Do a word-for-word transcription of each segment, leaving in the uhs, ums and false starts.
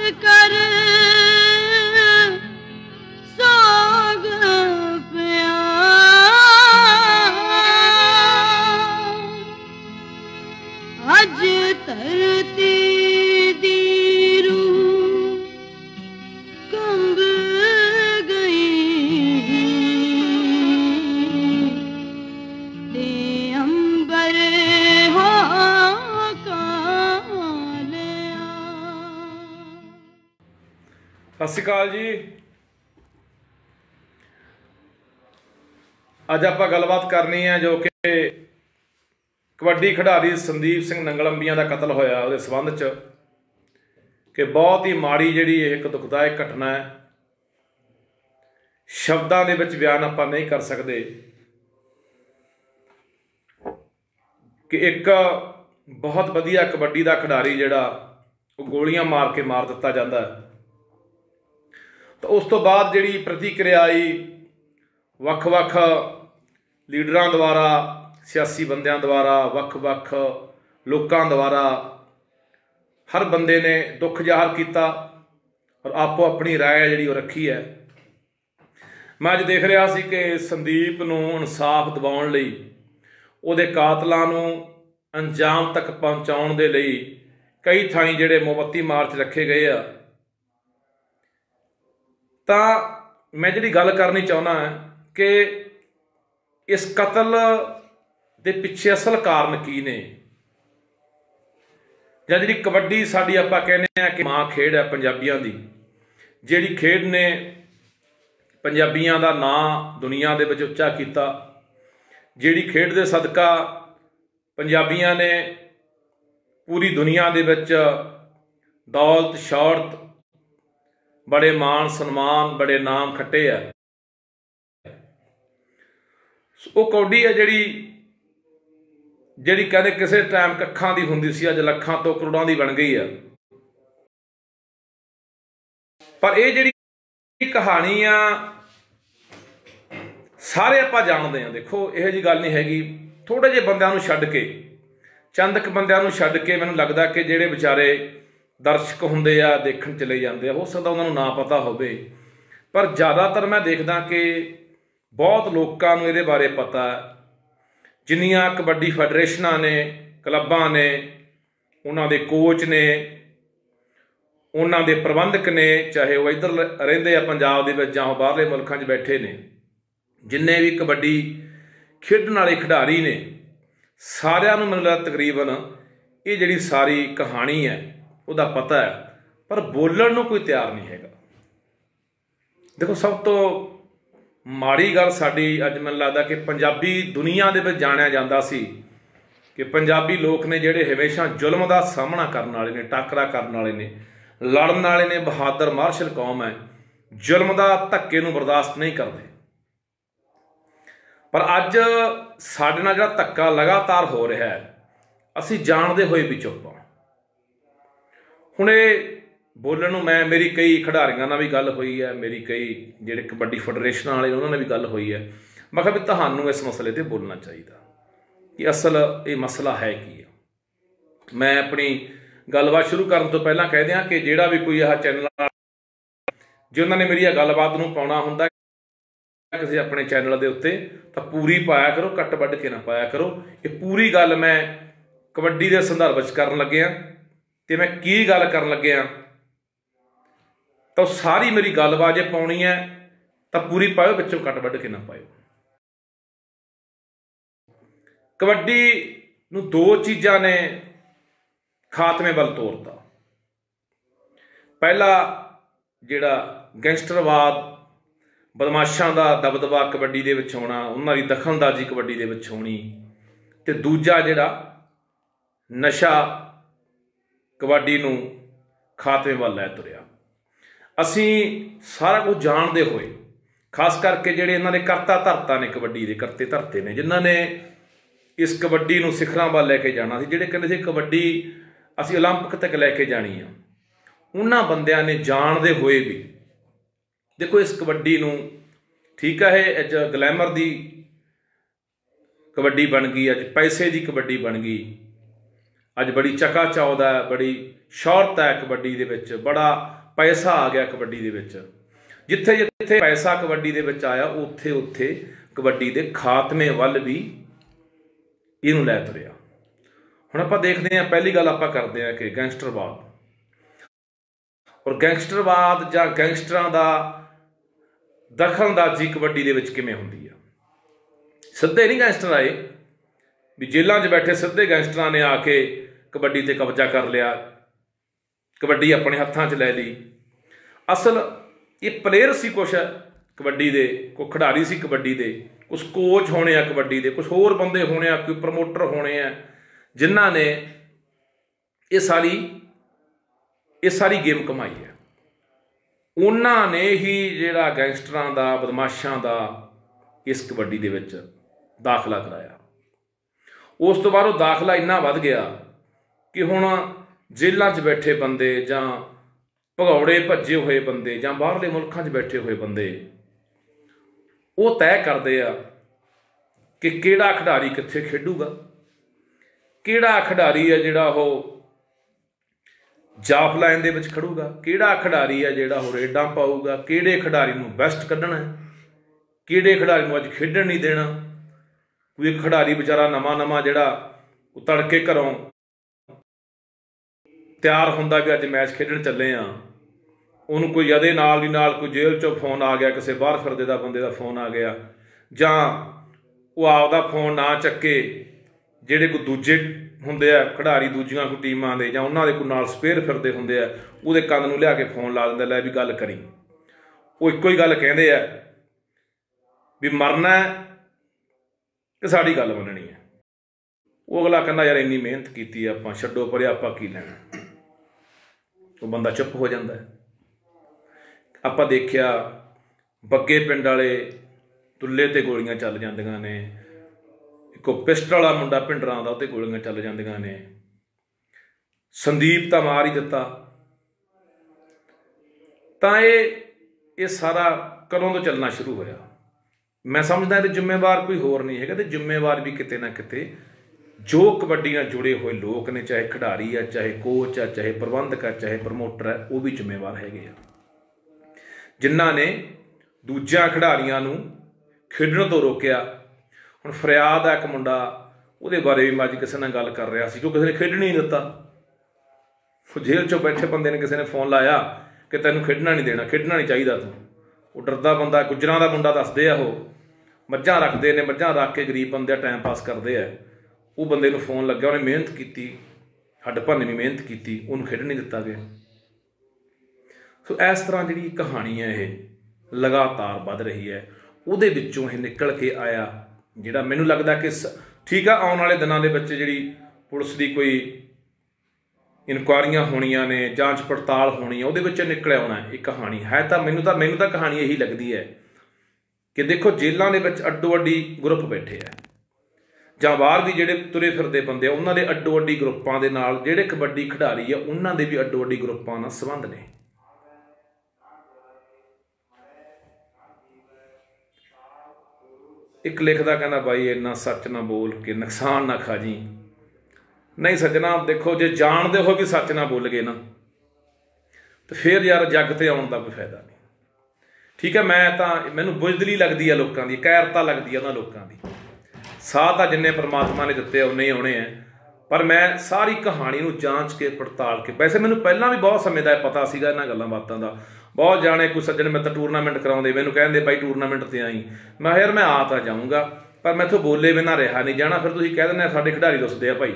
कर सोग पिया अज धरती दी रूह कंब गई ते अंबर हो कालिया। सत श्री अकाल जी। अज आप गलबात करनी है जो कि कबड्डी खिडारी संदीप सिंह नंगलंबिया का कतल होया उहदे संबंध च कि बहुत ही माड़ी जिहड़ी एक दुखदायक घटना है। शब्दां दे विच बयान आपां नहीं कर सकते कि एक बहुत वधिया कबड्डी का खिडारी जिहड़ा वो गोलियां मार के मार दिता जाता है। तो उस तो बाद जिहड़ी प्रतिक्रिया आई वख-वख लीडरां द्वारा, सियासी बंदियां द्वारा, वख-वख लोकां द्वारा हर बंदे ने दुख जाहिर किया और आपो अपनी राय जिहड़ी वो रखी है। मैं अज देख रहा सी कि संदीप नूं इंसाफ दिवाउण लई उहदे कातलां नूं अंजाम तक पहुँचाउण दे लई कई थाईं जिहड़े मोमबत्ती मार्च रखे गए आ। तां मैं जिहड़ी गल करनी चाहुंदा है कि इस कतल दे पिछे असल कारण की ने, जां जिहड़ी कबड्डी साडी आपां कहने आ कि मां खेड है पंजाबियां दी, जिहड़ी खेड ने पंजाबियां दा नां दुनिया दे विच उच्चा कीता, जिहड़ी खेड दे सदका पंजाबियां ने पूरी दुनिया दे विच दौलत शौहरत बड़े मान सन्मान बड़े नाम खट्टे है। वो कौडी है जिहड़ी जिहड़ी कहते किसी टाइम कखां दी हुंदी सी, अज लखां तो करोड़ां दी बन गई है। पर ये जिहड़ी कहानी आ सारे आपां जानदे आ। देखो इहो जी गल नहीं हैगी, थोड़े जे बंदियां नूं छड्ड के, चंद क बंदियां नूं छड्ड के मैनूं लगदा कि जिहड़े विचारे दर्शक होंदे आ देखण चले जाते आ, हो सकदा उन्हां नूं ना पता होवे। पर ज़्यादातर मैं देखदा कि बहुत लोकां नूं इहदे बारे पता है। जिन्नियां कबड्डी फैडरेशनां ने, क्लबां ने, उन्हां दे कोच ने, उन्हां दे प्रबंधक ने, चाहे वो इधर रहिंदे आ पंजाब दे विच जां बाहरले मुल्कां 'च बैठे ने, जिन्ने भी कबड्डी खेडण वाले खिडारी ने, सारिआं नूं मैनूं लगदा तकरीबन ये जिहड़ी सारी कहानी है ਉਹਦਾ पता है, पर बोलण ਨੂੰ कोई तैयार नहीं हैगा। देखो सब तो माड़ी गल साडी अज मैनूं लगदा कि पंजाबी दुनिया दे विच जाणिया जांदा सी कि पंजाबी लोक ने जिहड़े हमेशा जुल्म का सामना करने वाले ने, टाकरा करने वाले ने, लड़न वाले ने, बहादुर मार्शल कौम है, जुल्म का धक्के नूं बर्दाश्त नहीं करते। पर अज साडे नाल जिहड़ा धक्का लगातार हो रहा है, असीं जाणदे होए भी चुप हां। हुण ये बोलण नूं मैं मेरी कई खिडारियां नाल भी गल हुई है, मेरी कई जिहड़े कबड्डी फैडरेशन वाले उन्हां नाल भी गल हुई है। मैं कहा भी तुहानूं इस मसले ते बोलना चाहिए कि असल ये मसला है की है। मैं अपनी गलबात शुरू करन तो पहलां कह दियां कि जिहड़ा भी कोई आह चैनल जे उन्हां ने मेरी गलबात नूं पाउणा हुंदा किसी अपने चैनल के उत्ते तां पूरी पाया करो, कट वड्ढ के ना पाया करो। ये पूरी गल मैं कबड्डी के संदर्भ च करन लग्गिआ ते मैं की गल करन लग्गिआ तो सारी मेरी गलबात जे पाउणी है तो पूरी पाओ, बच्चों कट वड्ढ के ना पाओ। कबड्डी नूं दो चीज़ां ने खात्मे वल तोरता। पहला जिहड़ा गैंगस्टरवाद, बदमाशां दा दबदबा कबड्डी दे विच होना, उन्हां दी दखलअंदाजी कबड्डी दे विच होनी, ते दूजा जिहड़ा नशा कबड्डी नूं खात्मे वल लै तुरिया। असीं सारा कुछ जानदे होए, खास करके जिहड़े इन्हां दे करता धरता ने, कबड्डी दे करते धरते ने, जिन्हां ने इस कबड्डी नूं सिखरां वल लैके जाना सी, जिहड़े कहंदे सी कबड्डी असीं ओलंपिक तक लैके जानी आ, उन्हां बंदिआं ने जानदे होए भी देखो इस कबड्डी नूं ठीक है अज ग्लैमर दी कबड्डी बन गई, अज पैसे की कबड्डी बन गई, अज बड़ी चका चौध है, बड़ी शौहरत है कबड्डी दे विच, बड़ा पैसा आ गया कबड्डी दे विच। जिथे जिथे पैसा कबड्डी दे विच आया उत्थे उत्थे कबड्डी दे खात्मे वल भी इहनूं लै तुरिया। हुण आपां देखदे हां, पहली गल आपां करदे हां कि गैंगस्टरवाद और गैंगस्टरवाद जां गैंगस्टरां दा दखलअंदाजी कबड्डी दे विच किवें हुंदी आ। सिद्धे नहीं गैंगस्टर आए भी जेलों च बैठे सीधे गैंगस्टरां ने आके कबड्डी ते कब्जा कर लिया, कबड्डी अपने हत्थां च लै ली। असल ये प्लेयर सी कुछ कबड्डी दे, कोई खिडारी सी कबड्डी दे, कुछ कोच होने आ कबड्डी दे, कुछ होर बंदे होने आ, कोई प्रमोटर होने आ जिन्हां ने ये सारी ये सारी गेम कमाई है। उन्हां ने ही जिहड़ा गैंगस्टरां दा बदमाशां दा इस कबड्डी दे विच दाखला कराया। उस तो बाद वो दाखला इन्ना वध गया कि हुण जेलों च बैठे बंदे जां भगौड़े भज्जे हुए बंदे जां बाहरले मुल्कां च बैठे हुए बंदे वो तय करते आ कि किहड़ा खिडारी कित्थे खेडूगा, किहड़ा खिडारी है जिहड़ा वो जाफ लाइन दे विच खड़ूगा, किहड़ा खिडारी है जिहड़ा वो रेडां पाऊगा, किहड़े खिडारी नूं बेस्ट कढना है, किहड़े खिडारी नूं अज खेडण नहीं देना। कोई खिडारी बेचारा नवां नवां जिहड़ा तड़के घरों तैयार हुंदा भी अज मैच खेडण चले आ, उन्होंने कोई यदे नाल दी नाल कोई जेल चों फोन आ गया, किसी बाहर फिरदे दा बंदे दा फोन आ गया, जां वो आपदा फोन ना चक्के जिहड़े कोई दूजे हुंदे आ खिडारी दूजियां कोई टीमां दे जां उन्हां दे कोई नाल स्पेयर फिरदे हुंदे आ, उहदे कंन नूं लिया के फोन ला दिंदा, लै भी गल करी। वो इक्को ही गल कहंदे आ भी मरना है कि साड़ी गल मननी है। वो अगला कहना यार इन्नी मेहनत की आपां, छड्डो परे आपां की लैना। वो बंदा चुप हो जाता है। आपां देखिया बग्गे पिंड वाले तुल्ले ते गोलियां चल जांदियां ने, एक पिस्टल वाला मुंडा भिंडरां दा उत्ते गोलियां चल जांदियां ने, संदीप तां मार ही दिता। तां ये सारा कदों तो चलना शुरू होया। मैं समझदा ये जिम्मेवार कोई होर नहीं है, जिम्मेवार भी किते ना किते जो कबड्डी नाल जुड़े हुए लोग ने, चाहे खिडारी है, चाहे कोच है, चाहे प्रबंधक है, चाहे प्रमोटर है, वो भी जिम्मेवार हैगे आ जिन्हां ने दूजियां खिडारियां नूं खेडण तो रोकिया। हुण फरियाद है एक मुंडा, उहदे बारे भी मैं अज किसी नाल गल कर रहा सी, जो किसी ने खेडण ही नहीं दिता। जेल चों बैठे बंदे ने किसी ने फोन लाया कि तैनूं खेडना नहीं देना, खेडना नहीं चाहिदा तूं। वो डरदा बंदा, गुजरां दा मुंडा दसदे आ, वो मੱਝਾਂ रखते ने, मੱਝਾਂ रख के गरीब बंदे टाइम पास करते हैं। वो बंदे नूं फोन लग्या, उन्हें मेहनत की, हड्ड भन्नवीं मेहनत की, उन्होंने खेड नहीं दिता गया। सो इस तरह जी कहानी है ये लगातार वध रही है। उहदे विच्चों ये निकल के आया जिहड़ा मैनूं लगदा कि ठीक है आने वाले दिनों के बच्चे जी पुलिस की कोई इनकुआरियां होणियां ने, जांच पड़ताल होनी है, उहदे विच निकल आउणा ये कहानी है। तो मैनूं तो मैनूं तो कहानी यही लगती है कि देखो जेलों के विच अड्डो अड्डी ग्रुप बैठे है, जां बाहर भी जिहड़े तुरे फिरदे बंदे उन्हां दे अड्डो अड्डी ग्रुपां दे नाल जिहड़े कबड्डी खिडारी है उन्हां दे भी अड्डो अड्डी ग्रुपां नाल संबंध ने। एक लिखदा कहना भाई इन्ना सच ना बोल के नुकसान ना खा जी। नहीं सजना, देखो जे जानते हो भी सच ना बोल गए ना तो फिर यार जग ते आउण दा कोई फायदा नहीं। ठीक है, मैं तो मैनूं बुजदली लगती है लोगों की, कैरता लगती है उन्होंने लोगों की। साह तो जिन्ने परमात्मा ने दिते उन्ने ही आने हैं, पर मैं सारी कहानी नूं जांच के पड़ताल के, वैसे मैनूं पहलां भी बहुत समय का पता सीगा इन्हां गल्लां बातां दा। बहुत जाने कोई सज्जन मित्र टूरनामेंट कराउंदे मैनूं कहंदे भाई टूरनामेंट ते आई, मैं यार मैं आ तो जाऊँगा पर मैथों बोले बिना रहा नहीं जाना। फिर तुसीं कह दिंदे साडे खिडारी दसदे आ भाई,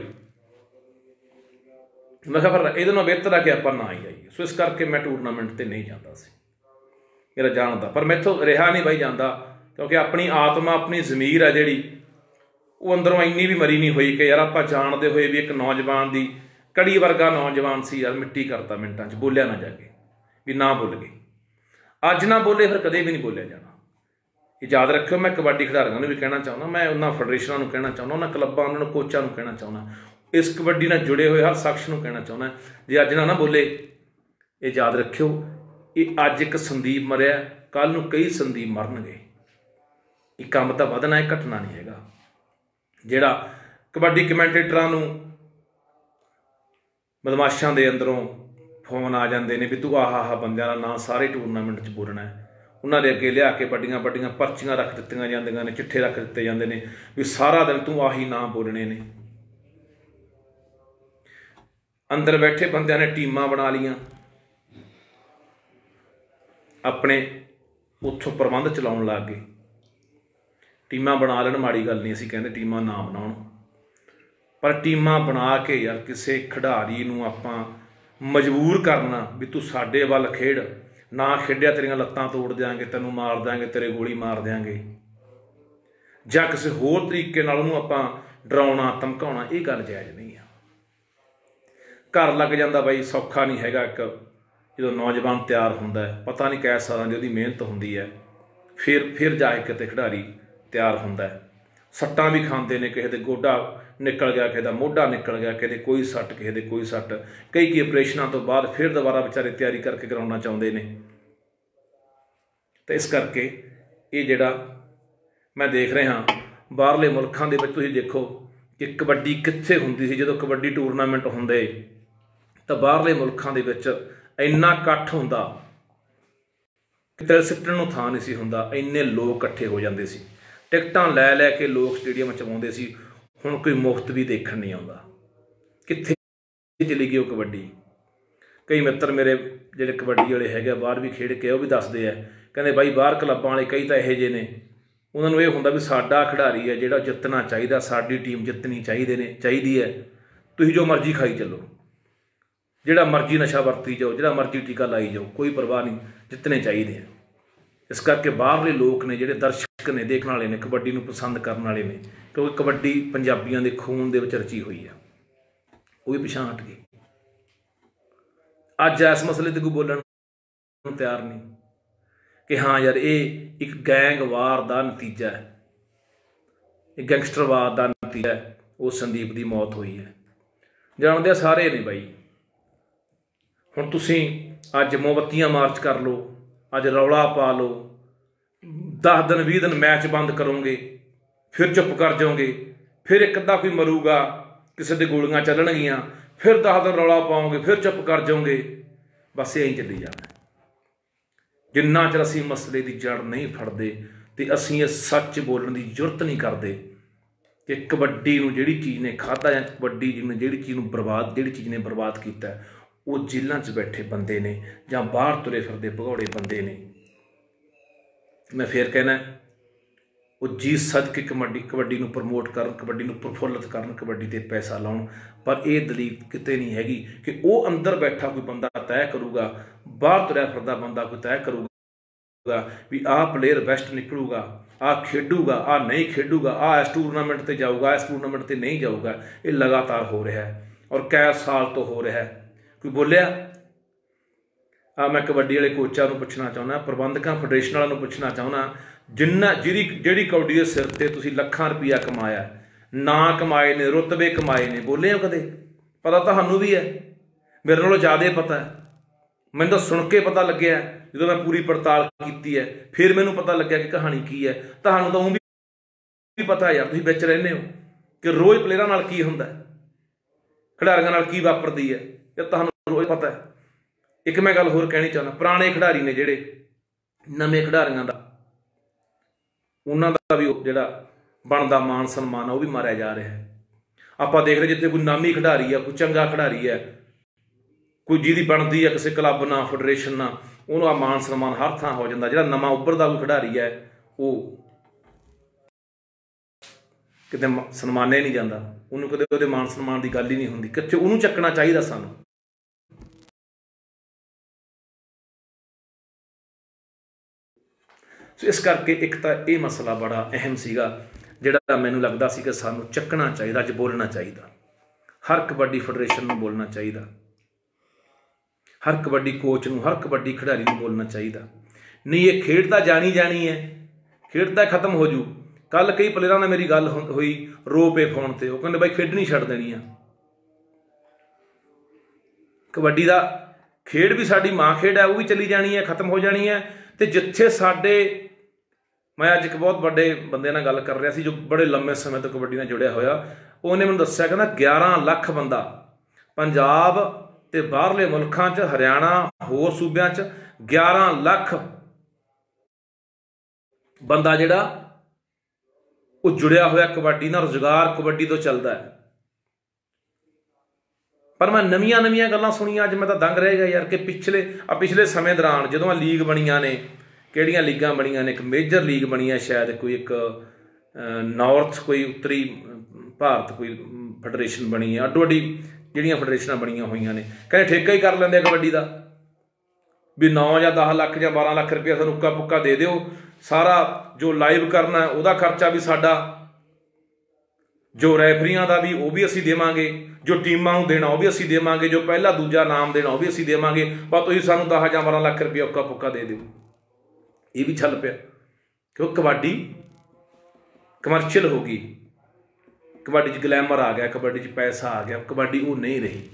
मैं कहा फिर इहदे नालों बेहतर है कि आपां ना ही आईए। सो इस करके मैं टूरनामेंट ते नहीं जाता सी, मेरा जान दा, पर मैथों रहा नहीं भाई जाता, क्योंकि अपनी आत्मा अपनी जमीर है जिहड़ी वो अंदरों इन्नी भी मरी नहीं हुई कि यार आपां जानते हुए भी एक नौजवान की कड़ी वर्गा नौजवान सी यार मिट्टी करता मिनटां च, बोलिया ना जाके भी ना बोल गए। अज ना बोले फिर कदे भी नहीं बोलिया जाना। याद रखियो, मैं कबड्डी खिडारियों नूं भी कहना चाहुंदा, मैं उन्होंने फेडरेशनां नूं कहना चाहुंदा, उन्होंने क्लबां उन्होंने कोचां नूं कहना चाहुंदा, इस कबड्डी नाल जुड़े हुए हर शख्स नूं कहना चाहुंदा, जे अज ना ना बोले ये याद रखियो, ये अज एक संदीप मरिया, कल नूं कई संदीप मरनगे। ये काम तो वधना है, घटना नहीं हैगा। जिहड़ा कबड्डी कमेंटेटरां नूं बदमाशां दे अंदरों फोन आ जाते हैं भी तू आह आह बंदियां दा नां सारे टूरनामेंट च बोलना है। उन्होंने अगे लिया के बड़िया बड़िया पर्चियां रख दित्तियां जांदियां ने, चिट्ठे रख दिते जाते हैं भी सारा दिन तू आही नां बोलने ने। अंदर बैठे बंदियां ने टीमां बना लियां, अपने उत्थों प्रबंध चलाउण लग गए। टीमां बना लैण माड़ी गल नहीं, असीं कहंदे टीमां ना बनाउण, पर टीमां बना के यार किसी खिडारी नूं आपां मजबूर करना भी तू साडे वल खेड, ना खेडिया तेरियां लत्तां तोड़ देंगे, तैनूं मार देंगे, तेरे गोली मार देंगे, जां किसी होर तरीके नाल उहनूं आपां डराउणा धमकाउणा, ये गल जायज़ नहीं है। घर लग जांदा बई सौखा नहीं हैगा। एक जो नौजवान तैयार होंदा है, पता नहीं कै सालां दी उहदी मेहनत हुंदी है, फिर फिर जाके किते खिडारी तैयार होंदा है। सट्टां भी खांदे ने, किसी दे गोडा निकल गया, किसी दा मोढा निकल गया, किसी कोई सट्ट, किसी दे कोई सट्ट, कई कई ऑपरेशनां तो बाद फिर दोबारा बेचारे तैयारी करके कराउणा चाहुंदे ने। तो इस करके ये जिहड़ा मैं देख रहा बाहरले मुल्कां दे विच, तुसीं देखो कि कबड्डी कित्थे हुंदी सी। जदों कबड्डी टूरनामेंट हुंदे तो बाहरले मुल्कां दे विच इन्ना इकट्ठ हुंदा कि तिल सिੱਟਣ ਨੂੰ ਥਾਂ नहीं सी हुंदा, इन्ने लोग इकट्ठे हो जाते सी, टिकटां लै लै के लोग स्टेडियम च आउंदे सी। हुण कोई मुफ्त भी देखण नहीं आउंदा, कित्थे चली गई वो कबड्डी। कई मित्र मेरे जिहड़े कबड्डी वाले हैगे बाहर भी खेड के, वो भी दसदे आ, कहंदे बाई बाहर क्लबां वाले कई तां इहो ਜਿਹੇ ने, उन्हां नूं इह हुंदा भी साडा खिडारी है जिहड़ा जितना चाहीदा, साडी टीम जितनी चाहीदे ने चाहीदी है, तुसीं जो मर्जी खाई चलो, जिहड़ा मर्जी नशा वरती जाओ, जिहड़ा मर्जी टीका लाई जाओ, कोई परवाह नहीं, जितने चाहिए हैं। इस करके बाहरले लोग ने, जिहड़े दर्शक ने, देखने वाले ने, कबड्डी नूं पसंद करने वाले ने, क्योंकि कबड्डी पंजाबियों के खून दे विच रची हुई है, वो भी पिछां हट गई। अज इस मसले ते कोई बोलण नूं तैयार नहीं कि हाँ यार ये एक गैंगवार का नतीजा है, एक गैंगस्टरवाद का नतीजा है, उस संदीप की मौत हुई है। जानते सारे ने बई। हुण तुसीं अज मोमबत्तियां मार्च कर लो, अज रौला पा लो, दस दिन भी दिन मैच बंद करोगे, फिर चुप कर जाओगे, फिर एक अद्धा कोई मरूगा, किसी दे गोलियां चलणगियां, फिर दस दिन रौला पाओगे, फिर चुप कर जाओगे, बस यही चली जाना। जिन्ना चਿਰ असीं मसले की जड़ नहीं फड़ते तो असीं ये सच बोलने की जरूरत नहीं करते कि कबड्डी नूं जिहड़ी चीज़ ने खाधा, जां कबड्डी ने जिहड़ी चीज़ नूं बर्बाद जिहड़ी चीज़ ने बर्बाद किया, वो जेलों च बैठे बंदे ने जां बाहर तुरे फिरदे भगौड़े बंदे ने। मैं फिर कहना वो जी सद के कबड्डी कबड्डी नूं प्रमोट करन, कबड्डी नूं प्रफुल्लित करन, कबड्डी ते पैसा लाउण, पर यह दलील किते नहीं हैगी कि वो अंदर बैठा कोई बंदा तय करूगा, बाहर तुरया फिरदा बंदा कोई तय करूगा भी आ प्लेयर बेस्ट निकलूगा, आ खेडूगा, आ नहीं खेडूगा, आ इस टूरनामेंट ते जाऊगा, इस टूरनामेंट ते नहीं जाऊगा। ये लगातार हो रहा है और कै साल तो हो रहा है। कोई बोलिया आ मैं कबड्डी वाले कोचां नूं पुछना चाहुंदा, प्रबंधकां फेडरेशन वालों नूं पुछना चाहुंदा, जिन्ना जिहड़ी जिहड़ी कबड्डी दे सिर ते तुसीं लखां रुपया कमाया, ना कमाए ने, रुतबे कमाए ने, बोले हो कदे? पता तुहानूं भी है, मेरे नालों ज़्यादा पता है। मैनूं तो सुन के पता लग्या जो मैं पूरी पड़ताल की है, फिर मैनूं पता लग्या कि कहानी की है। तुहानूं तो भी पता है यार, तुसीं विच रहिंदे हो कि रोज़ प्लेयरां नाल की हुंदा है, खिडारियां नाल की वापरदी है, ये तुहानूं रोज़ पता है। एक मैं गल होर कहनी चाहुंदा, पुराने खिडारी ने जिहड़े नਵੇਂ खिडारियां दा उन्हां दा भी जिहड़ा बनदा मान सन्मान है वो भी मारिया जा रहा है। आपां देख रहे जिथे कोई नामी खिडारी है, कोई चंगा खिडारी है, कोई जिहदी बनदी है किसी क्लब ना फेडरेशन ना, उन्होंने आ मान सन्मान हर थां हो जाता। जिहड़ा नवां उभरदा कोई खिडारी है वो किते सन्मानिया नहीं जाता, उन्होंने कदे उहदे मान सन्मान की गल ही नहीं हुंदी। कित्थे उहनूं चकना चाहिए सानूं। सो इस करके एक तो यह मसला बड़ा अहम सीगा जिहड़ा मैनूं लगदा सी कि सानूं चकना चाहिए, अज बोलना चाहिए, हर कबड्डी फेडरेशन नूं बोलना चाहिए, हर कबड्डी कोच नूं, हर कबड्डी खिडारी नूं बोलना चाहिए। नहीं ये खेड तां जानी जानी है, खेड तां खत्म हो जू। कल कई प्लेयरां नाल मेरी गल हुई रो पे फोन ते, वो कहंदे बाई खेडनी छड्ड देनी आ। कबड्डी दा खेड भी साडी मां खेड है, वो भी चली जानी है, खत्म हो जानी है। तो जिथे साडे मैं अज एक बहुत बड़े बंदे नाल गल कर रहा सी जो बड़े लंबे समय तो कबड्डी नाल जुड़िया होया, उन्हें मैनूं दस्सिया कहंदा ग्यारह लख बंदा पंजाब ਤੇ ਬਾਹਰਲੇ ਮੁਲਕਾਂ 'ਚ ਹਰਿਆਣਾ ਹੋਰ ਸੂਬਿਆਂ 'ਚ ਗਿਆਰਾਂ ਲੱਖ ਬੰਦਾ ਜਿਹੜਾ ਉਹ ਜੁੜਿਆ ਹੋਇਆ ਕਬੱਡੀ ਨਾਲ, ਰੁਜ਼ਗਾਰ ਕਬੱਡੀ ਤੋਂ ਚੱਲਦਾ ਹੈ। ਪਰ ਮੈਂ ਨਵੀਆਂ ਨਵੀਆਂ ਗੱਲਾਂ ਸੁਣੀਆਂ, ਅੱਜ ਮੈਂ ਤਾਂ ਦੰਗ ਰਹਿ ਗਿਆ ਯਾਰ, ਕਿ ਪਿਛਲੇ ਆ ਪਿਛਲੇ ਸਮੇਂ ਦੌਰਾਨ ਜਦੋਂ ਆ ਲੀਗ ਬਣੀਆਂ ਨੇ, ਕਿਹੜੀਆਂ ਲੀਗਾਂ ਬਣੀਆਂ ਨੇ, ਇੱਕ ਮੇਜਰ ਲੀਗ ਬਣੀ ਹੈ ਸ਼ਾਇਦ, ਕੋਈ ਇੱਕ ਨਾਰਥ ਕੋਈ ਉੱਤਰੀ ਭਾਰਤ ਕੋਈ ਫੈਡਰੇਸ਼ਨ ਬਣੀ ਹੈ, ਅੱਡੋ ਅੱਡੀ ਜਿਹੜੀਆਂ ਫੈਡਰੇਸ਼ਨਾਂ ਬਣੀਆਂ ਹੋਈਆਂ ਨੇ, ਕਹਿੰਦੇ ਠੇਕਾ ਹੀ ਕਰ ਲੈਂਦੇ ਆ ਕਬੱਡੀ ਦਾ, ਵੀ ਨੌ ਜਾਂ ਦਸ ਲੱਖ ਜਾਂ ਬਾਰਾਂ ਲੱਖ ਰੁਪਇਆ ਸਾਨੂੰ ਉੱਕਾ ਪੁੱਕਾ ਦੇ ਦਿਓ, ਸਾਰਾ ਜੋ ਲਾਈਵ ਕਰਨਾ ਉਹਦਾ ਖਰਚਾ ਵੀ ਸਾਡਾ, ਜੋ ਰੈਫਰੀਆਂ ਦਾ ਵੀ ਉਹ ਵੀ ਅਸੀਂ ਦੇਵਾਂਗੇ, ਜੋ ਟੀਮਾਂ ਨੂੰ ਦੇਣਾ ਉਹ ਵੀ ਅਸੀਂ ਦੇਵਾਂਗੇ, ਜੋ ਪਹਿਲਾ ਦੂਜਾ ਨਾਮ ਦੇਣਾ ਉਹ ਵੀ ਅਸੀਂ ਦੇਵਾਂਗੇ, ਪਰ ਤੁਸੀਂ ਸਾਨੂੰ ਦਸ ਜਾਂ ਬਾਰਾਂ ਲੱਖ ਰੁਪਇਆ ਉੱਕਾ ਪੁੱਕਾ ਦੇ ਦਿਓ। ਇਹ ਵੀ ਚੱਲ ਪਿਆ ਕਿਉਂ ਕਬੱਡੀ ਕਮਰਸ਼ੀਅਲ ਹੋ ਗਈ, ਕਬੱਡੀ 'ਚ ਗਲੈਮਰ ਆ ਗਿਆ, ਕਬੱਡੀ 'ਚ ਪੈਸਾ ਆ ਗਿਆ, ਕਬੱਡੀ ਉਹ ਨਹੀਂ ਰਹੀ।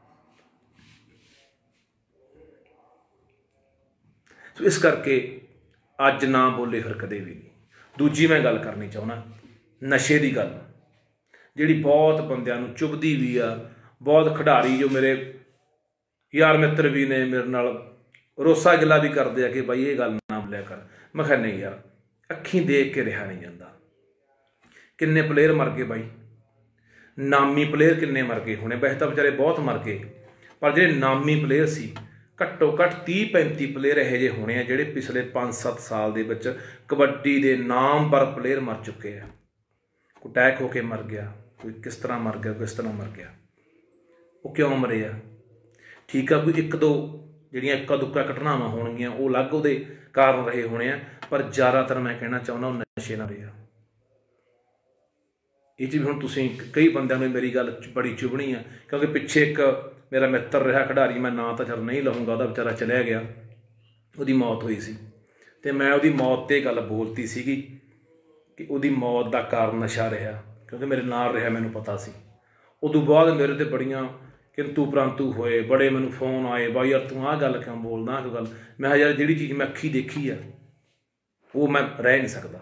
ਸੋ ਇਸ ਕਰਕੇ ਅੱਜ ਨਾ ਬੋਲੇ ਫਿਰ ਕਦੇ ਵੀ ਨਹੀਂ। ਦੂਜੀ ਮੈਂ ਗੱਲ ਕਰਨੀ ਚਾਹੁੰਦਾ ਨਸ਼ੇ ਦੀ ਗੱਲ, ਜਿਹੜੀ ਬਹੁਤ ਬੰਦਿਆਂ ਨੂੰ ਚੁੱਭਦੀ ਵੀ ਆ, ਬਹੁਤ ਖਿਡਾਰੀ ਜੋ ਮੇਰੇ ਯਾਰ ਮਿੱਤਰ ਵੀ ਨੇ ਮੇਰੇ ਨਾਲ ਰੋਸਾ ਗਿਲਾ ਵੀ ਕਰਦੇ ਆ ਕਿ ਬਾਈ ਇਹ ਗੱਲ ਨਾ ਬੋਲਿਆ ਕਰ। ਮੈਂ ਕਿਹਾ ਨਹੀਂ ਯਾਰ, ਅੱਖੀਂ ਦੇਖ ਕੇ ਰਿਹਾ ਨਹੀਂ ਜਾਂਦਾ। ਕਿੰਨੇ ਪਲੇਅਰ ਮਰ ਗਏ ਬਾਈ, ਨਾਮੀ ਪਲੇਅਰ ਕਿੰਨੇ ਮਰ ਗਏ ਹੋਣੇ, ਵੈਸੇ ਤਾਂ ਵਿਚਾਰੇ ਬਹੁਤ ਮਰ ਗਏ, ਪਰ ਜਿਹੜੇ ਨਾਮੀ ਪਲੇਅਰ ਸੀ ਘੱਟੋ ਘੱਟ ਤੀਹ ਪੈਂਤੀ ਪਲੇਅਰ ਇਹੋ ਜਿਹੇ ਹੋਣੇ ਆ ਜਿਹੜੇ ਪਿਛਲੇ ਪੰਜ ਸੱਤ ਸਾਲ ਦੇ ਵਿੱਚ ਕਬੱਡੀ ਦੇ ਨਾਮਵਰ ਪਲੇਅਰ ਮਰ ਚੁੱਕੇ ਆ। ਕੋਈ ਅਟੈਕ ਹੋ ਕੇ ਮਰ ਗਿਆ, ਕੋਈ ਕਿਸ ਤਰ੍ਹਾਂ ਮਰ ਗਿਆ, ਕਿਸ ਤਰ੍ਹਾਂ ਮਰ ਗਿਆ, ਉਹ ਕਿਉਂ ਮਰੇ ਆ? ਠੀਕ ਆ, ਕੋਈ ਇੱਕ ਦੋ ਜਿਹੜੀਆਂ ਇੱਕਾ ਦੁੱਕਾ ਘਟਨਾਵਾਂ ਹੋਣਗੀਆਂ ਉਹ ਅਲੱਗ ਉਹਦੇ ਕਾਰਨ ਰਹੇ ਹੋਣੇ ਆ, ਪਰ ਜ਼ਿਆਦਾਤਰ ਮੈਂ ਕਹਿਣਾ ਚਾਹੁੰਦਾ ਉਹ ਨਸ਼ੇ ਨਾਲ ਰਿਹਾ। ਇਹ 'ਚ ਵੀ ਹੁਣ ਤੁਸੀਂ ਕਈ ਬੰਦਿਆਂ ਨੂੰ ਮੇਰੀ ਗੱਲ ਬੜੀ ਚੁਭਣੀ ਆ, ਕਿਉਂਕਿ ਪਿੱਛੇ ਇੱਕ ਮੇਰਾ ਮਿੱਤਰ ਰਿਹਾ ਖਿਡਾਰੀ, ਮੈਂ ਨਾਂ ਤਾਂ ਚਲ ਨਹੀਂ ਲਵਾਂਗਾ, ਉਹਦਾ ਵਿਚਾਰਾ ਚਲਿਆ ਗਿਆ, ਉਹਦੀ ਮੌਤ ਹੋਈ ਸੀ, ਅਤੇ ਮੈਂ ਉਹਦੀ ਮੌਤ 'ਤੇ ਗੱਲ ਬੋਲਤੀ ਸੀਗੀ ਕਿ ਉਹਦੀ ਮੌਤ ਦਾ ਕਾਰਨ ਨਸ਼ਾ ਰਿਹਾ, ਕਿਉਂਕਿ ਮੇਰੇ ਨਾਲ ਰਿਹਾ, ਮੈਨੂੰ ਪਤਾ ਸੀ। ਉਦੋਂ ਬਾਅਦ ਮੇਰੇ 'ਤੇ ਬੜੀਆਂ ਕਿੰਤੂ ਪ੍ਰੰਤੂ ਹੋਏ, ਬੜੇ ਮੈਨੂੰ ਫੋਨ ਆਏ, ਬਾਈ ਯਾਰ ਤੂੰ ਆਹ ਗੱਲ ਕਿਉਂ ਬੋਲਦਾ, ਆਹ ਗੱਲ। ਮੈਂ ਕਿਹਾ ਯਾਰ ਜਿਹੜੀ ਚੀਜ਼ ਮੈਂ ਅੱਖੀਂ ਦੇਖੀ ਆ ਉਹ ਮੈਂ ਰਹਿ ਨਹੀਂ ਸਕਦਾ।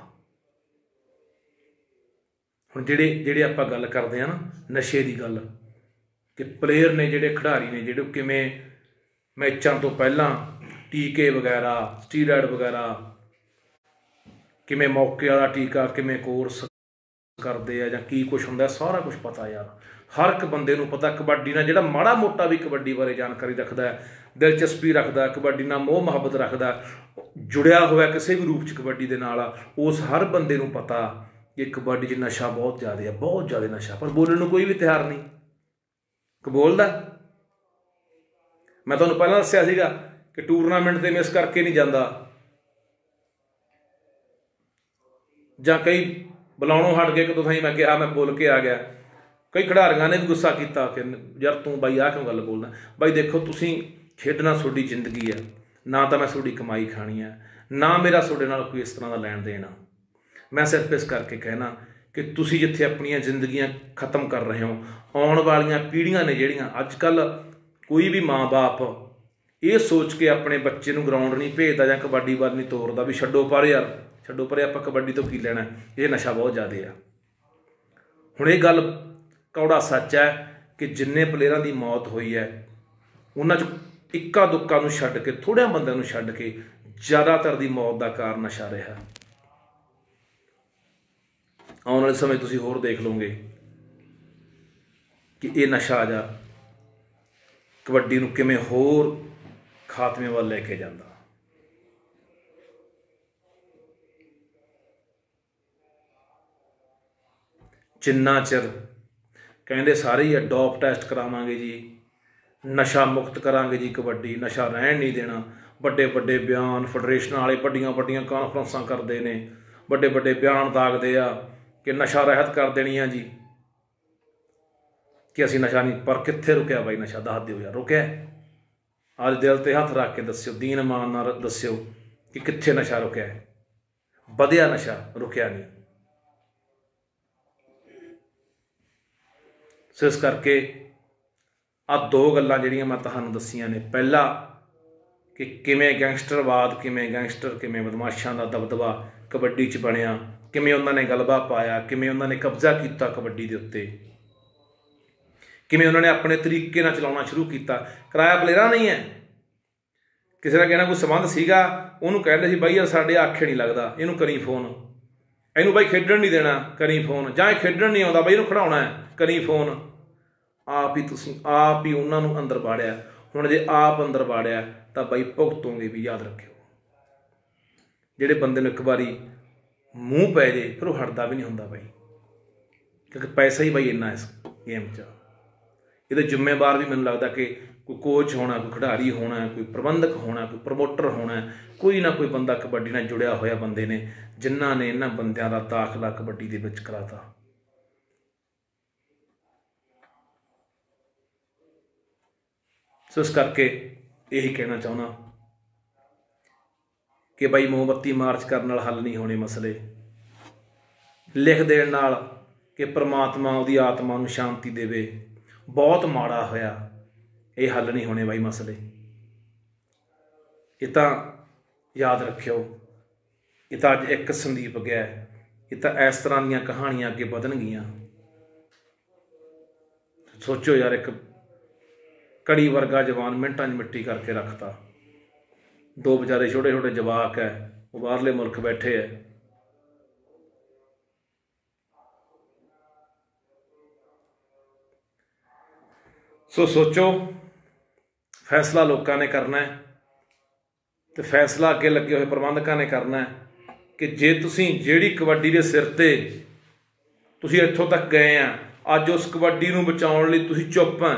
ਹੁਣ ਜਿਹੜੇ ਜਿਹੜੇ ਆਪਾਂ ਗੱਲ ਕਰਦੇ ਹਾਂ ਨਾ ਨਸ਼ੇ ਦੀ ਗੱਲ, ਕਿ ਪਲੇਅਰ ਨੇ ਜਿਹੜੇ ਖਿਡਾਰੀ ਨੇ ਜਿਹੜੇ ਕਿਵੇਂ ਮੈਚਾਂ ਤੋਂ ਪਹਿਲਾਂ ਟੀਕੇ ਵਗੈਰਾ, ਸਟੀਰਾਇਡ ਵਗੈਰਾ, ਕਿਵੇਂ ਮੌਕੇ ਵਾਲਾ ਟੀਕਾ, ਕਿਵੇਂ ਕੋਰਸ ਕਰਦੇ ਆ ਜਾਂ ਕੀ ਕੁਛ ਹੁੰਦਾ, ਸਾਰਾ ਕੁਛ ਪਤਾ ਯਾਰ, ਹਰ ਇੱਕ ਬੰਦੇ ਨੂੰ ਪਤਾ। ਕਬੱਡੀ ਨਾਲ ਜਿਹੜਾ ਮਾੜਾ ਮੋਟਾ ਵੀ ਕਬੱਡੀ ਬਾਰੇ ਜਾਣਕਾਰੀ ਰੱਖਦਾ, ਦਿਲਚਸਪੀ ਰੱਖਦਾ, ਕਬੱਡੀ ਨਾਲ ਮੋਹ ਮੁਹੱਬਤ ਰੱਖਦਾ, ਜੁੜਿਆ ਹੋਇਆ ਕਿਸੇ ਵੀ ਰੂਪ 'ਚ ਕਬੱਡੀ ਦੇ ਨਾਲ ਆ, ਉਸ ਹਰ ਬੰਦੇ ਨੂੰ ਪਤਾ ਕਿ ਕਬੱਡੀ 'ਚ ਨਸ਼ਾ ਬਹੁਤ ਜ਼ਿਆਦਾ ਆ, ਬਹੁਤ ਜ਼ਿਆਦਾ ਨਸ਼ਾ, ਪਰ ਬੋਲਣ ਨੂੰ ਕੋਈ ਵੀ ਤਿਆਰ ਨਹੀਂ ਕਿ ਬੋਲਦਾ। ਮੈਂ ਤੁਹਾਨੂੰ ਪਹਿਲਾਂ ਦੱਸਿਆ ਸੀਗਾ ਕਿ ਟੂਰਨਾਮੈਂਟ 'ਤੇ ਮਿਸ ਕਰਕੇ ਨਹੀਂ ਜਾਂਦਾ, ਜਾਂ ਕਈ ਬੁਲਾਉਣੋਂ ਹਟ ਗਏ, ਕਦੋਂ ਥਾਈ ਮੈਂ ਕਿਹਾ ਮੈਂ ਬੋਲ ਕੇ ਆ ਗਿਆ। ਕਈ ਖਿਡਾਰੀਆਂ ਨੇ ਵੀ ਗੁੱਸਾ ਕੀਤਾ ਕਿ ਯਾਰ ਤੂੰ ਬਾਈ ਆਹ ਕਿਉਂ ਗੱਲ ਬੋਲਦਾ। ਬਾਈ ਦੇਖੋ, ਤੁਸੀਂ ਖੇਡਣਾ ਤੁਹਾਡੀ ਜ਼ਿੰਦਗੀ ਆ, ਨਾ ਤਾਂ ਮੈਂ ਤੁਹਾਡੀ ਕਮਾਈ ਖਾਣੀ ਆ, ਨਾ ਮੇਰਾ ਤੁਹਾਡੇ ਨਾਲ ਕੋਈ ਇਸ ਤਰ੍ਹਾਂ ਦਾ ਲੈਣ ਦੇਣ ਆ। ਮੈਂ ਸਿਰਫ ਇਸ ਕਰਕੇ ਕਹਿਣਾ ਕਿ ਤੁਸੀਂ ਜਿੱਥੇ ਆਪਣੀਆਂ ਜ਼ਿੰਦਗੀਆਂ ਖਤਮ ਕਰ ਰਹੇ ਹੋ, ਆਉਣ ਵਾਲੀਆਂ ਪੀੜ੍ਹੀਆਂ ਨੇ ਜਿਹੜੀਆਂ, ਅੱਜ ਕੱਲ੍ਹ ਕੋਈ ਵੀ ਮਾਂ ਬਾਪ ਇਹ ਸੋਚ ਕੇ ਆਪਣੇ ਬੱਚੇ ਨੂੰ ਗਰਾਊਂਡ ਨਹੀਂ ਭੇਜਦਾ ਜਾਂ ਕਬੱਡੀ ਵੱਲ ਨਹੀਂ ਤੋਰਦਾ ਵੀ ਛੱਡੋ ਪਰ ਯਾਰ, ਛੱਡੋ ਪਰੇ, ਆਪਾਂ ਕਬੱਡੀ ਤੋਂ ਕੀ ਲੈਣਾ, ਇਹ ਨਸ਼ਾ ਬਹੁਤ ਜ਼ਿਆਦਾ ਆ। ਹੁਣ ਇਹ ਗੱਲ ਕੌੜਾ ਸੱਚ ਹੈ ਕਿ ਜਿੰਨੇ ਪਲੇਅਰਾਂ ਦੀ ਮੌਤ ਹੋਈ ਹੈ ਉਹਨਾਂ 'ਚ ਇੱਕਾ ਦੁੱਕਾ ਨੂੰ ਛੱਡ ਕੇ, ਥੋੜ੍ਹਿਆਂ ਬੰਦਿਆਂ ਨੂੰ ਛੱਡ ਕੇ ਜ਼ਿਆਦਾਤਰ ਦੀ ਮੌਤ ਦਾ ਕਾਰਨ ਨਸ਼ਾ ਰਿਹਾ। ਆਉਣ ਵਾਲੇ ਸਮੇਂ ਤੁਸੀਂ ਹੋਰ ਦੇਖ ਲਓਗੇ ਕਿ ਇਹ ਨਸ਼ਾ ਆ ਜਾ ਕਬੱਡੀ ਨੂੰ ਕਿਵੇਂ ਹੋਰ ਖਾਤਮੇ ਵੱਲ ਲੈ ਕੇ ਜਾਂਦਾ। ਜਿੰਨਾ ਚਿਰ ਕਹਿੰਦੇ ਸਾਰੇ ਹੀ ਡੋਪ ਟੈਸਟ ਕਰਾਵਾਂਗੇ ਜੀ, ਨਸ਼ਾ ਮੁਕਤ ਕਰਾਂਗੇ ਜੀ ਕਬੱਡੀ, ਨਸ਼ਾ ਰਹਿਣ ਨਹੀਂ ਦੇਣਾ, ਵੱਡੇ ਵੱਡੇ ਬਿਆਨ ਫੈਡਰੇਸ਼ਨਾਂ ਵਾਲੇ ਵੱਡੀਆਂ ਵੱਡੀਆਂ ਕਾਨਫਰੰਸਾਂ ਕਰਦੇ ਨੇ, ਵੱਡੇ ਵੱਡੇ ਬਿਆਨ ਦਾਗਦੇ ਆ ਕਿ ਨਸ਼ਾ ਰਹਿਤ ਕਰ ਦੇਣੀ ਆ ਜੀ, ਕਿ ਅਸੀਂ ਨਸ਼ਾ ਨਹੀਂ। ਪਰ ਕਿੱਥੇ ਰੁਕਿਆ ਬਾਈ ਨਸ਼ਾ, ਦੱਸ ਦਿਓ ਯਾਰ, ਰੁਕਿਆ? ਅੱਜ ਦਿਲ 'ਤੇ ਹੱਥ ਰੱਖ ਕੇ ਦੱਸਿਓ, ਦੀਨ ਇਮਾਨ ਨਾਲ ਦੱਸਿਓ ਕਿ ਕਿੱਥੇ ਨਸ਼ਾ ਰੁਕਿਆ? ਵਧਿਆ ਨਸ਼ਾ, ਰੁਕਿਆ ਨਹੀਂ। ਸੋ ਇਸ ਕਰਕੇ ਆਹ ਦੋ ਗੱਲਾਂ ਜਿਹੜੀਆਂ ਮੈਂ ਤੁਹਾਨੂੰ ਦੱਸੀਆਂ ਨੇ, ਪਹਿਲਾ ਕਿ ਕਿਵੇਂ ਗੈਂਗਸਟਰਵਾਦ, ਕਿਵੇਂ ਗੈਂਗਸਟਰ, ਕਿਵੇਂ ਬਦਮਾਸ਼ਾਂ ਦਾ ਦਬਦਬਾ ਕਬੱਡੀ 'ਚ ਬਣਿਆ, ਕਿਵੇਂ ਉਹਨਾਂ ਨੇ ਗਲਬਾ ਪਾਇਆ, ਕਿਵੇਂ ਉਹਨਾਂ ਨੇ ਕਬਜ਼ਾ ਕੀਤਾ ਕਬੱਡੀ ਦੇ ਉੱਤੇ, किवें उन्होंने अपने तरीके नाल चलाउणा शुरू किया। किराया पलेरा नहीं है, किसी का कहना कोई संबंध सीगा, उन्होंने कहते सी बई यार साडे आखे नहीं लगता, इनू करी फोन, इनू बई खेडण नहीं देना करी फोन, जां खेडण नहीं आउंदा बई इनू खिडाउणा है करी फोन। आप ही तुसीं आप ही उन्होंने अंदर वाड़िया। हुण जे आप अंदर वाड़िया तो बई भुगतोगे भी, याद रखियो। जिहड़े बंदे नूं एक बारी मूँह पै जे फिर वो हटदा भी नहीं हुंदा बई, क्योंकि पैसा ही बई इन्ना इस गेम च। ये जिम्मेवार भी मैनूं लगदा कि कोई कोच होना, कोई खिडारी होना, कोई प्रबंधक होना, कोई प्रमोटर होना, कोई ना कोई बंदा कबड्डी नाल जुड़िया होया बंदे ने जिन्हां ने इन्हां बंदियां दा दाखला कबड्डी दे विच कराता। सो इस करके यही कहना चाहुंदा कि बई मोमबत्ती मार्च करन नाल हल नहीं होने मसले, लिख देण नाल कि परमात्मा उहदी आत्मा नूं शांति देवे बहुत माड़ा होया, ये हल नहीं होने बई मसले। ये तां याद रखियो, ये तां अज एक संदीप गया, ये तां इस तरह दीयां कहानियां अगे वधणगीਆਂ। सोचो यार, एक कड़ी वर्गा जवान मिनटां च मिट्टी करके रखता, दो बेचारे छोटे छोटे जवाक है वो बाहरले मुल्क बैठे है। सो सोचो, फैसला लोगों ने करना है तो फैसला अगे लगे हुए प्रबंधकों ने करना है कि जे तुसी जिहड़ी कबड्डी के सिर ते तुसी इत्थों तक गए हैं, अज उस कबड्डी नूं बचाउण लई तुसी चुप हैं,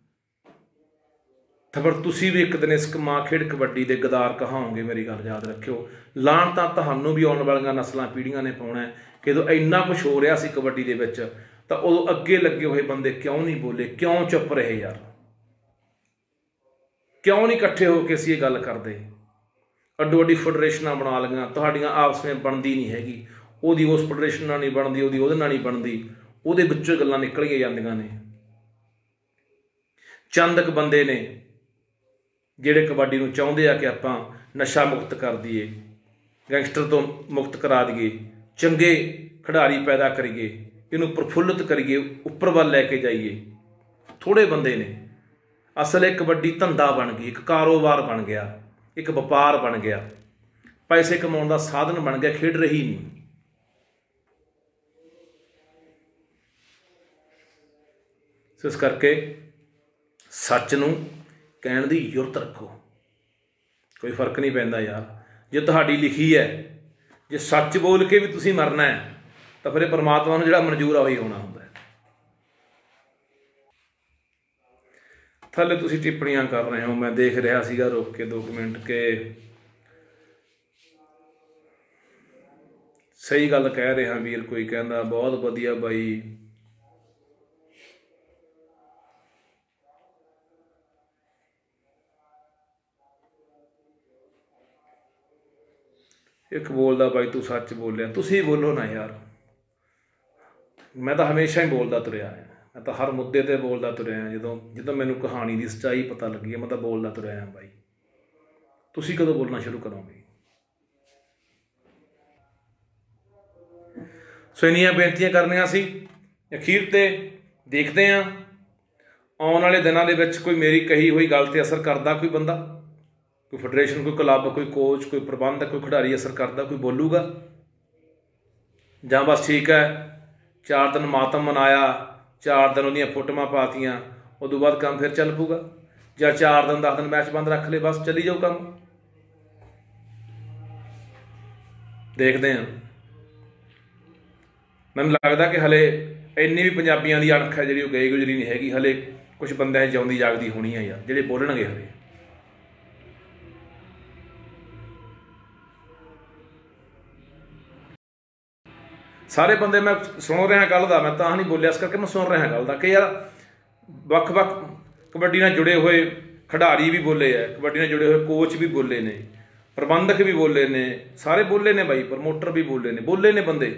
तो फिर तुसी भी एक दिन इस मां खेड कबड्डी के गदार कहाओगे। मेरी गल याद रखियो, लाण तां तुहानूं भी आउण वालियां नस्लां पीढ़ियां ने पाउणा है कि जो इन्ना कुछ हो रहा सी कबड्डी दे विच, तो उदों अगे लगे हुए बंदे क्यों नहीं बोले, क्यों चुप रहे यार, क्यों नहीं इकट्ठे होकर असीं ये गल करते। अड्डो अड्डी फैडरेशनां बना लियां, तुहाडीआं आपस में बनदी नहीं हैगी, उहदी उस फैडरेशन नाल नहीं बनदी, उहदी उहदे नाल नहीं बनदी, उहदे विच्चों गल्लां निकलियां जांदियां ने। चंद क बंदे ने जिहड़े कबड्डी नूं चाहुंदे आ कि आपां नशा मुक्त कर दईए, गैंगस्टर तो मुक्त करा दईए, चंगे खिडारी पैदा करिए, इनू प्रफुल्लित करिए, उपर वल लैके जाइए। थोड़े बंदे ने, असल एक कबड्डी धंधा बन गई, एक कारोबार बन गया, एक व्यापार बन गया, पैसे कमाउण दा साधन बन गया, खेड रही नहीं। सो इस करके सच नूं कहण दी युरत रखो, कोई फर्क नहीं पैंदा यार। जे तुहाडी लिखी है, जे सच बोल के भी तुसीं मरना है तो फिर परमात्मा नूं जिहड़ा मंजूर आ वही होना हुंदा है। थल्ले तुसीं टिप्पणियां कर रहे हो, मैं देख रहा सीगा रोक के दो मिनट के सही गल कह रहा वीर, कोई कहंदा बहुत वधिया बाई, एक बोलदा बाई तू सच बोलिया, तुसीं बोलो ना यार। मैं तो हमेशा ही बोलता तुरया है, मैं तो हर मुद्दे ते बोलता तुरया है, जो जो मैनू कहानी की सच्चाई पता लगी है मैं तो बोलता तुरया है। बाई तुसीं कदों बोलना शुरू करोगे? सो इन्नियां बेनतियां करनियां सी। अखीर ते देखते हैं आने वाले दिनों के विच कोई मेरी कही हुई गल ते असर करता, कोई बंदा, कोई फैडरेशन, कोई क्लब, कोई कोच, कोई प्रबंधक, कोई खिडारी असर करता, कोई बोलूगा, जां बस ठीक है चार दिन मातम मनाया, चार दिन उहदियां फोटोआं पातियां, उदों बाद काम फिर चल पूगा, जां चार दिन दस दिन मैच बंद रख ले, बस चली जाओ काम। देखते हैं, मैनूं लगता कि हले इन्नी भी पंजाबियों की अणख है जी गई गुजरी नहीं हैगी, हले कुछ बंदे जिउंदी जागदी होनी है यार, जिहड़े बोलणगे हले। सारे बंदे मैं सुन रहा गल का, मैं तां नहीं बोलिया इस करके मैं सुन रहा गल का कि यार वक् वक् कबड्डी नाल जुड़े हुए खिडारी भी बोले है, कबड्डी नाल जुड़े हुए कोच भी बोले ने, प्रबंधक भी बोले ने, सारे बोले ने बाई, प्रमोटर भी बोले ने, बोले ने बंदे,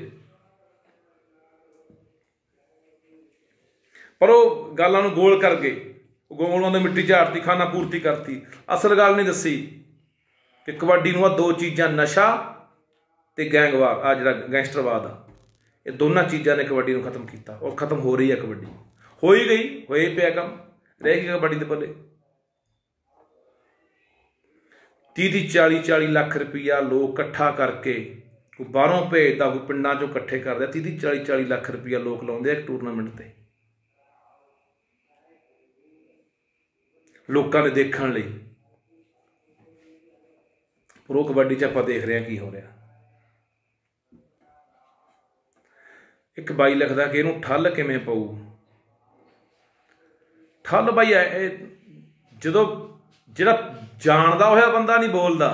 पर वो गल्लां नूं गोल करके गोलों ने मिट्टी झाड़ती, खाना पूर्ति करती, असल गल नहीं दसी कि कबड्डी नूं दो चीज़ां नशा ते गैंगवार, आ जिहड़ा गैंगस्टरवाद आ, ये दोनों चीज़ों ने कबड्डी को खत्म किया और खत्म हो रही है कबड्डी, हो ही गई, होए पिया काम, रह गई कबड्डी के पल्ले। तीह तीह चाली चाली लाख रुपया लोग इकट्ठा करके कोई बाहरों भेजदा, कोई पिंडां चों इकट्ठे करदा, तीह तीह चाली चाली लाख रुपया लोग लाउंदे एक टूरनामेंट ते लोकां ने देखण लई। प्रो कबड्डी च आपां देख रहे हैं की हो रहा। एक बाई लिखदा कि इहनूं ठल किवें पऊ। ठल बाई जदों जिहड़ा जानदा होया बंदा नहीं बोलदा,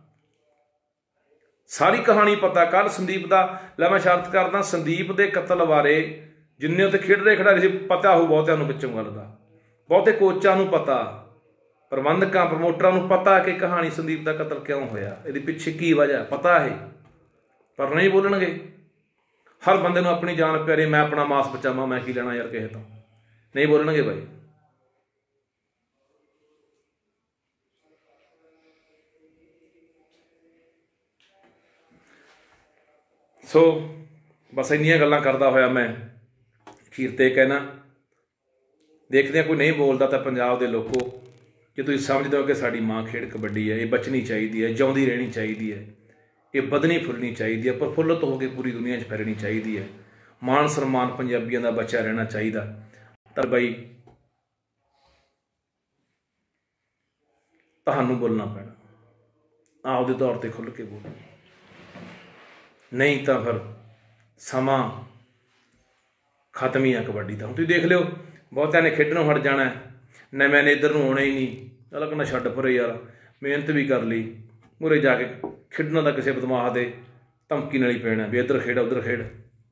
सारी कहानी पता। कल संदीप का लै मैं शर्त करदा, संदीप के कतल बारे जिन्ने उत्ते खेडदे खिडारी सी पता हो बहुतिआं नूं विचों गल दा, बहुते कोचां नूं पता, प्रबंधकां प्रमोटरां नूं पता कि कहानी संदीप का कतल क्यों होया, इहदे पिछे की वजह पता है, पर नहीं बोलणगे। हर बंदे नूं अपनी जान प्यारी, मैं अपना मास बचावां, मैं की लेना यार किसे तों, नहीं बोलणगे बाई। सो बस इन्नियां गल्लां करदा होया मैं अखीर ते कहना, देखते हैं कोई नहीं बोलता तो पंजाब के लोगों, जे तुसीं समझदे हो कि साडी माँ खेड कबड्डी है, ये बचनी चाहिए है, जिउंदी रहनी चाहिए है, ये बधनी फुलनी चाहिए है, प्रफुल्लत होकर पूरी दुनिया च फैलनी चाहिए है, मान सन्मान पंजाबियों का बचा रहना चाहिए। तो बई तुहानूं बोलना पैना, आपदे तौर पर खुल के बोलो, नहीं तो फिर समा खत्म ही है कबड्डी का। तुसीं देख लिओ बहुतिआं ने खेडणों हट जाना है, न मैंने इधर नूं आउणा ही नहीं, चल कहना छड्ड परे यार, मेहनत भी कर ली, मुरे जाके खेडना तो किसी बदमाश दे धमकी नाल ही पैना भी इधर खेड उधर खेड।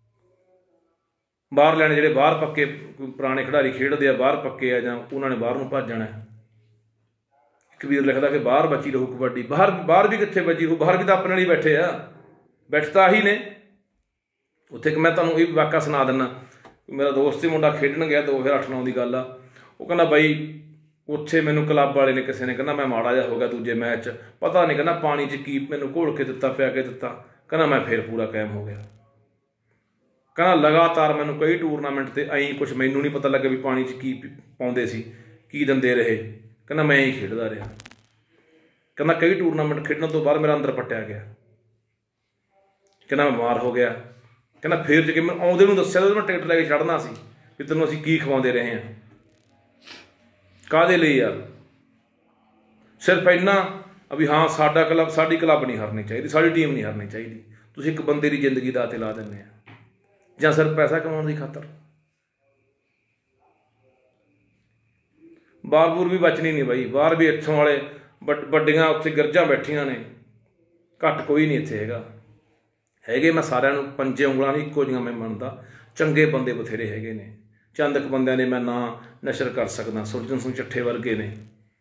बाहर लैने जिहड़े बाहर पक्के पुराने खिडारी खेडदे आ, बाहर पक्के आ जां उन्हां ने बाहर नूं भज जाना है। एक वीर लिखदा कि बाहर बची रहू कबड्डी, बाहर बाहर भी कित्थे बची रहू, बाहर भी तो अपने ही बैठे आ, बैठता ही ने उत्थे। एक मैं तुहानूं ये वाक़ा सुना दिंदा, मेरा दोस्त ही मुंडा खेडण गया दो हज़ार अठ नौ की गल आ, वो कहना बई उत्थे मैनूं क्लब वाले ने किसी ने कहना मैं माड़ा जिहा हो गया दूजे मैच, पता नहीं कहना पानी च की मैनूं घोल के दिता पिया के दिता, कहना मैं फिर पूरा कायम हो गया। कहना लगातार मैनूं कई टूरनामेंट ते आई कुछ मैनूं नहीं पता लग्या भी पानी च की पाउंदे सी की दिंदे रहे, कहना मैं ही खेडदा रहा। कहना कई टूरनामेंट खेडण तो बाद मेरा अंदर पट्टिया गया, कहना मैं बीमार हो गया। कहना फिर जे मैं आउंदे नूं दस्सिआ मैं टिकट लैके चढ़ना सी भी तैनूं असीं की खवाउंदे रहे हैं, काहदे लई यार, सिर्फ इन्ना भी हाँ साडा क्लब साडी क्लब नहीं हारनी चाहिए, साडी टीम नहीं हारनी चाहिए। तुसीं एक बंदे की जिंदगी दा ते ला दिंदे आ जां सिर्फ पैसा कमाउण दी खातर। बार बूर भी बचनी नहीं बई, बाहर भी इत्थों वाले वड्डियां उत्थे गिरजां बैठियां ने, घट कोई नहीं इत्थे हैगा, हैगे मैं सारिਆਂ ਨੂੰ पंजे ਉਂਗਲਾਂ नहीं ਇੱਕੋ जिहियां मैं ਮੰਨਦਾ, चंगे बंदे बथेरे हैगे ने, चंद क बंदिਆਂ ने मैं ना नशर कर सकदा, सुरजन सिंह ਚੱਠੇ वर्गे ने,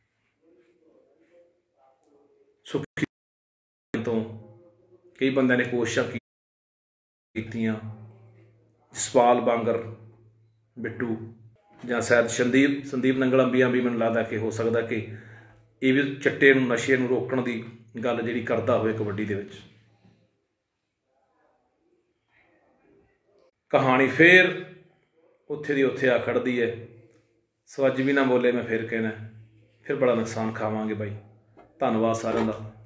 सुखी तो कई बंदिਆਂ ने कोशिशां कीतियां, जसपाल बांगर बिट्टू जां शायद संदीप संदीप नंगल अंबिया भी मैनूं लगदा कि हो सकदा कि ये भी चिट्टे नूं नशे नूं रोकण दी गल जिहड़ी करदा होवे कबड्डी दे विच। कहानी फिर उत्थे दी उत्थे आ खड़दी है, सो अज भी ना बोले मैं फिर कहना फिर बड़ा नुकसान खावांगे बाई। धन्नवाद सारिआं दा।